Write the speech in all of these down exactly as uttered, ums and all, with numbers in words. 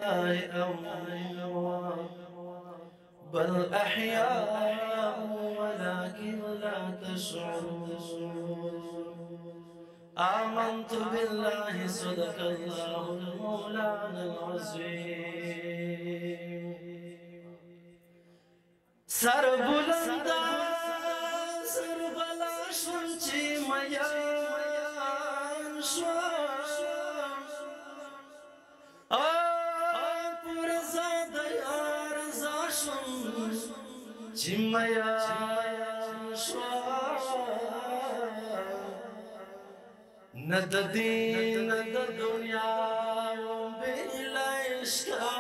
أموات بل أحياء ولكن لا تشعرون. آمنت بالله صدق الله المولانا العظيم. سر بلندا سر بلا شونچی میان شو پر زاد یار زاشم چی میان شو ند دین ند دنیا بلا عشقا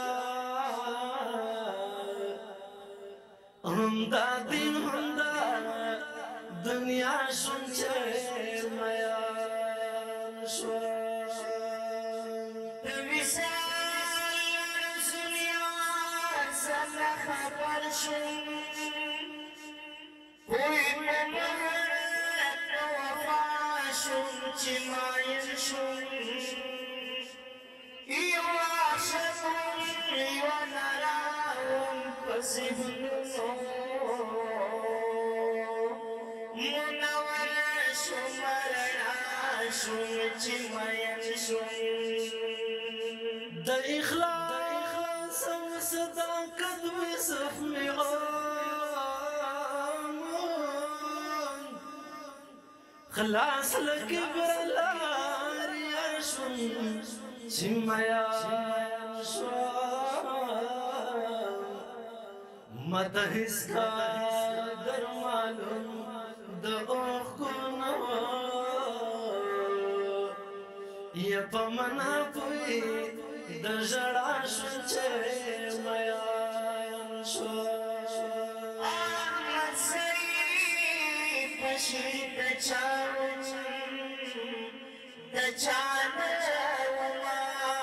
هم دا دین هم دا دنیا شونچه میان شو خبر شم کوئی ممرد وفا شم چی ماین شم یو عاشقم یو نراهم پسیبنو منور شم رنا شم چی ماین شم د اخلاص و صداقت و زخم آمون خلاص لكبر الار يا شم شم يا شم متهز کا درمالون د اوخنا یا پمنا پوي د ژړا شونچه میان شو احمد سعید بشیر د چاون د چان وما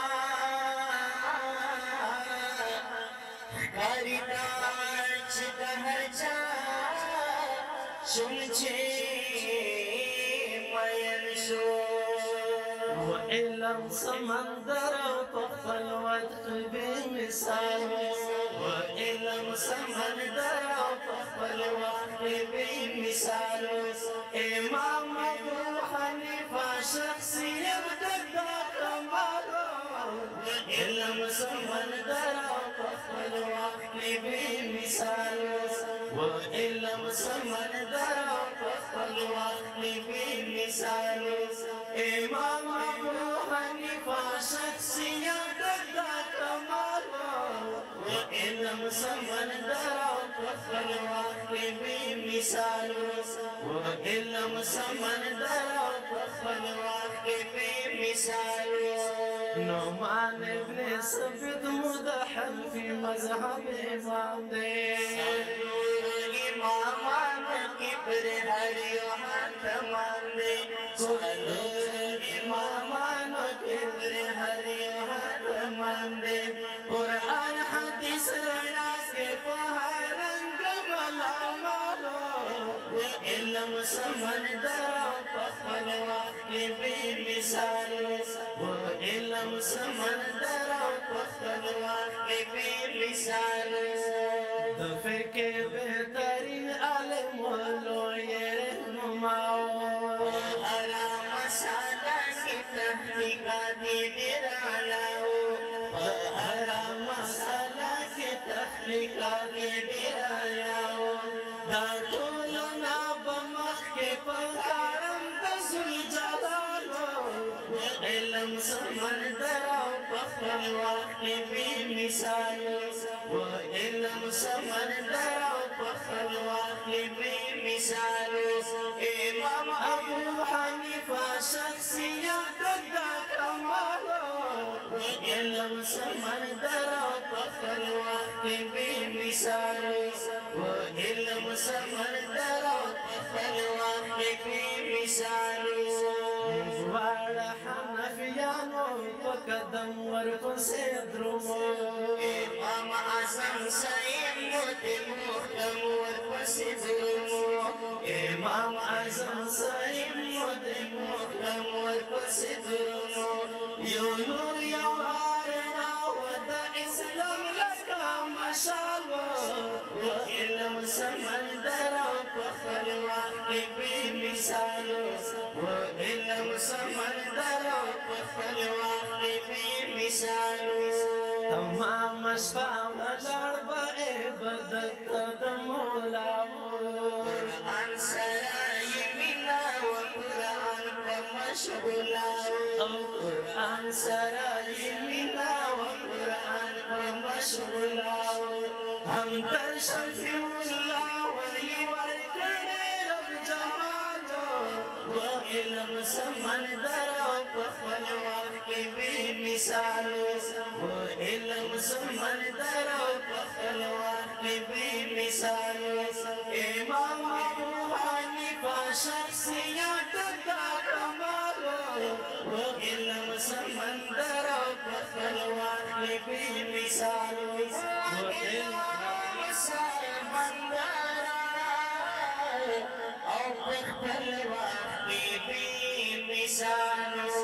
خریدار چې د هر چا شونچه میان شو وإلم سمندر وطفل وادخل بمثال وإلم سمندر وطفل وادخل بمثال إمام أبو حنيفة شخصية بدأ كماله وإلم سمندر وطفل وادخل بمثال وإلم سمندر وطفل وادخل بمثال إمام أبو حنيفة شخصية قد كماله وإلم سمندر وطفل وادخل بمثاله وإلم سمندر وطفل وادخل بمثاله نعمان ابن ثابت مدحل في مذهب إمام إمامان كبر هري وحكمان إمامان كبر هري وحكمان قرآن حديث رناس فهرن قبل عماله وإلم سمندر وطفل وادخل بمثاله وإلم سمندر وطفل وادخل بمثاله دفكي بهترين عالم ولوية رهنماو على مسالك تحقيقات درالاو على مسالك تحقيقات درالاو دا طولنا بمخك فالكارم بزل جلالو وإلم سمندر وطفل وادخل بمثاله وإلم سمندر وطفل وادخل بمثاله إمام أبو حنيفة شخصية قد كماله وإلم سمندر وطفل وادخل بمثاله وإلم سمندر وطفل وادخل بمثاله وعلى حنفيانو وقدم ورقص درمو إمام أعظم سعيد مدم مخدم ورقص درمو إمام أعظم سعيد مدم مخدم ورقص درمو يو نور يو عارنا سمندر او پخلوان کی بے مثالو و علم سمندر او پخلوان کی بے مثالو تمام اسفا ولڑ بے بدت دمولاو قرآن سرائی منا و قرآن پمشغلاو قرآن سرائی منا و قرآن پمشغلاو ہم در شفیع اللہ ولی ورکڑے رب جمالو و علم سمندر و پخلوان کی بے مثالو و علم سمندر و پخلوان کی بے مثالو امام ابو حنیفہ شخصیت کا کمالو و علم سمندر و پخلوان کی بے مثالو و علم او پخلوان کی بے مثالو